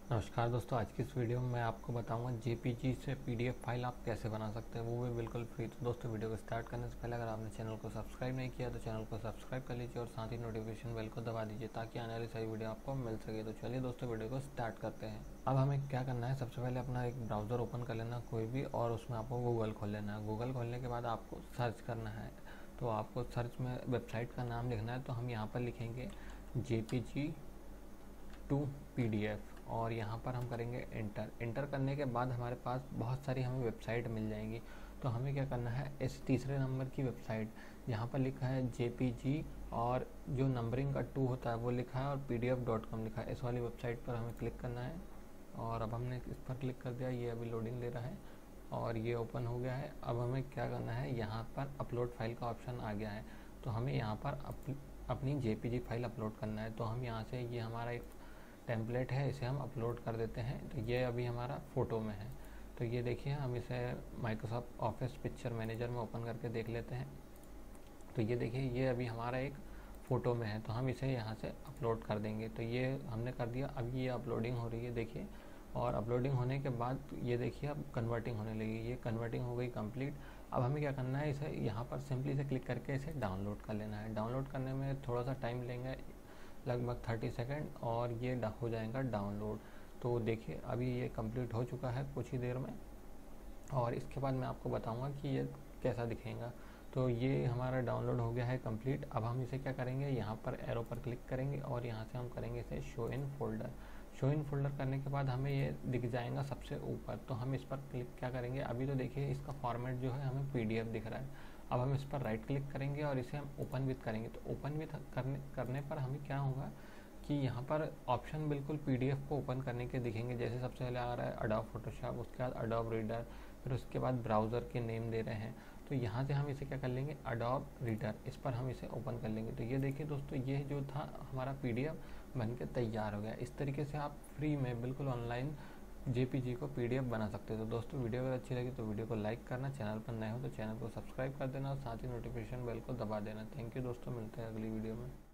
नमस्कार दोस्तों, आज की इस वीडियो में मैं आपको बताऊंगा जेपीजी से पीडीएफ फाइल आप कैसे बना सकते हैं, वो भी बिल्कुल फ्री। तो दोस्तों, वीडियो को स्टार्ट करने से पहले अगर आपने चैनल को सब्सक्राइब नहीं किया तो चैनल को सब्सक्राइब कर लीजिए और साथ ही नोटिफिकेशन बेल को दबा दीजिए ताकि आने वाली सारी वीडियो आपको मिल सके। तो चलिए दोस्तों, वीडियो को स्टार्ट करते हैं। अब हमें क्या करना है, सबसे पहले अपना एक ब्राउज़र ओपन कर लेना कोई भी, और उसमें आपको गूगल खोल लेना है। गूगल खोलने के बाद आपको सर्च करना है, तो आपको सर्च में वेबसाइट का नाम लिखना है। तो हम यहाँ पर लिखेंगे JPG टू PDF और यहाँ पर हम करेंगे इंटर करने के बाद हमारे पास बहुत सारी हमें वेबसाइट मिल जाएंगी। तो हमें क्या करना है, इस तीसरे नंबर की वेबसाइट यहाँ पर लिखा है JPG और जो नंबरिंग का 2 होता है वो लिखा है और pdf.com लिखा है, इस वाली वेबसाइट पर हमें क्लिक करना है। और अब हमने इस पर क्लिक कर दिया, ये अभी लोडिंग ले रहा है और ये ओपन हो गया है। अब हमें क्या करना है, यहाँ पर अपलोड फाइल का ऑप्शन आ गया है, तो हमें यहाँ पर अपनी JPG फाइल अपलोड करना है। तो हम यहाँ से, ये हमारा एक टेम्पलेट है, इसे हम अपलोड कर देते हैं। तो ये अभी हमारा फ़ोटो में है। तो ये देखिए, हम इसे माइक्रोसॉफ्ट ऑफिस पिक्चर मैनेजर में ओपन करके देख लेते हैं। तो ये देखिए, ये अभी हमारा एक फ़ोटो में है, तो हम इसे यहाँ से अपलोड कर देंगे। तो ये हमने कर दिया। अभी ये अपलोडिंग हो रही है, देखिए। और अपलोडिंग होने के बाद ये देखिए अब कन्वर्टिंग होने लगी, ये कन्वर्टिंग हो गई कंप्लीट। अब हमें क्या करना है, इसे यहाँ पर सिंपली से क्लिक करके इसे डाउनलोड कर लेना है। डाउनलोड करने में थोड़ा सा टाइम लेंगे, लगभग 30 सेकंड, और ये हो जाएगा डाउनलोड। तो देखिए, अभी ये कंप्लीट हो चुका है कुछ ही देर में, और इसके बाद मैं आपको बताऊंगा कि ये कैसा दिखेगा। तो ये हमारा डाउनलोड हो गया है कंप्लीट। अब हम इसे क्या करेंगे, यहाँ पर एरो पर क्लिक करेंगे और यहाँ से हम करेंगे इसे show in folder. Show in folder करने के बाद हमें ये दिख जाएगा सबसे ऊपर, तो हम इस पर क्लिक क्या करेंगे, अभी तो देखिए इसका फॉर्मेट जो है हमें PDF दिख रहा है। अब हम इस पर राइट क्लिक करेंगे और इसे हम ओपन विथ करेंगे। तो ओपन विथ करने पर हमें क्या होगा कि यहाँ पर ऑप्शन बिल्कुल PDF को ओपन करने के दिखेंगे। जैसे सबसे पहले आ रहा है अडोब फोटोशॉप, उसके बाद अडोब रीडर, फिर उसके बाद ब्राउज़र के नेम दे रहे हैं। तो यहाँ से हम इसे क्या कर लेंगे, अडोब रीडर, इस पर हम इसे ओपन कर लेंगे। तो ये देखिए दोस्तों, ये जो था हमारा PDF बन के तैयार हो गया। इस तरीके से आप फ्री में बिल्कुल ऑनलाइन JPG को PDF बना सकते हो। तो दोस्तों, वीडियो अगर अच्छी लगी तो वीडियो को लाइक करना, चैनल पर नए हो तो चैनल को सब्सक्राइब कर देना और साथ ही नोटिफिकेशन बेल को दबा देना। थैंक यू दोस्तों, मिलते हैं अगली वीडियो में।